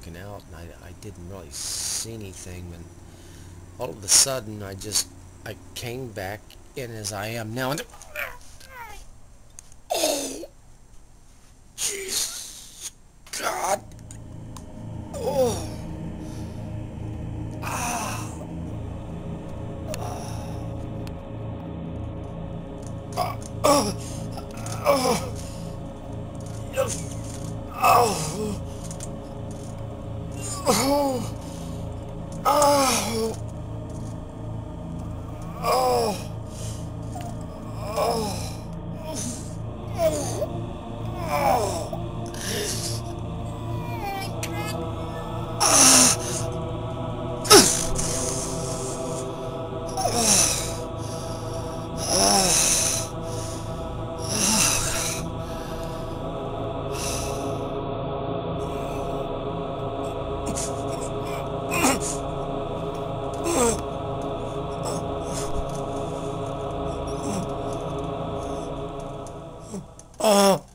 looking out, and I didn't really see anything, and all of a sudden I came back in as I am now, and oh, Jesus, God, oh, ah, oh, oh, yes, oh, oh, oh, oh, oh, oh.